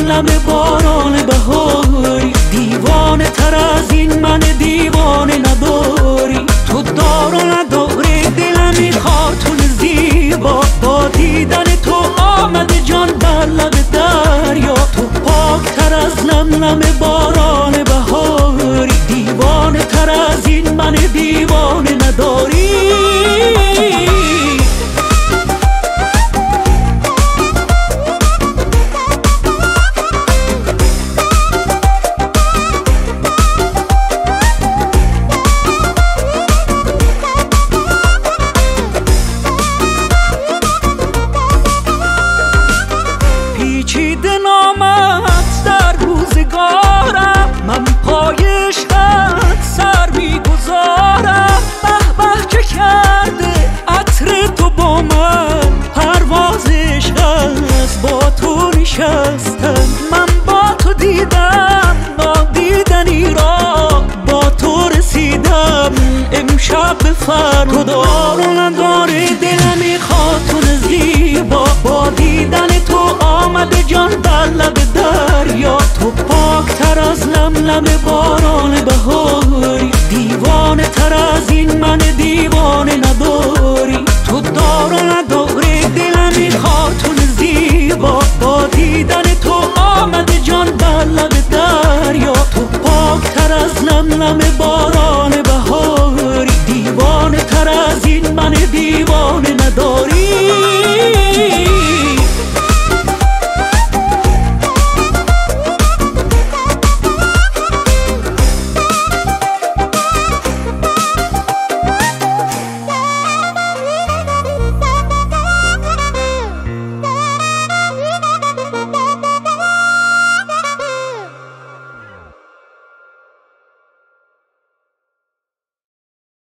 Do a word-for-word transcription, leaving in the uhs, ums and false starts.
لم باران بهاری، دیوانه تر از این من دیوانه نداری. تو دار و نداری دلم خاتون زیبا، با دیدن تو آمده جان بر لب دریا. تو پاک تر از لم لم باران بهاری، دیوانه تر از این من دیوانه نداری. پیچیده نامت در روزگارم، من پای عشقت سر میگذارم. به به چه کرده عطر تو با من، پرواز عشق است با تو نشستم. من با تو دیدم نادیدنی را، با تو رسیدم امشب به فردا. تو دار و نداره دلم خاتون زیبا، با دیدن تو آمده جان بر لب دریا. تو پاک تر از لم لم باران بهاری، دیوانه تر